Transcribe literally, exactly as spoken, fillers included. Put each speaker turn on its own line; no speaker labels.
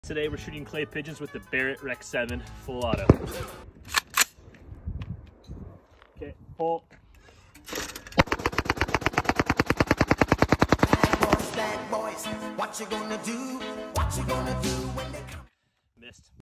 Today we're shooting clay pigeons with the Barrett Rec seven full auto. Okay, pull.
Bad boys, what you gonna do? What you gonna do when they come?
Missed.